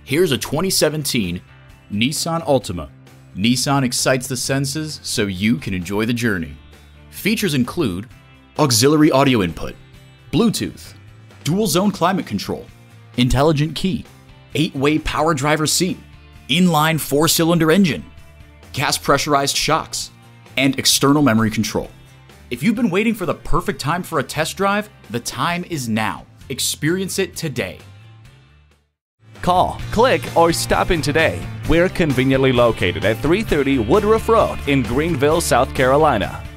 Here's a 2017 Nissan Altima. Nissan excites the senses so you can enjoy the journey. Features include auxiliary audio input, Bluetooth, dual zone climate control, intelligent key, 8-way power driver seat, inline 4-cylinder engine, gas pressurized shocks, and external memory control. If you've been waiting for the perfect time for a test drive, the time is now. Experience it today. Call, click, or stop in today. We're conveniently located at 330 Woodruff Road in Greenville, South Carolina.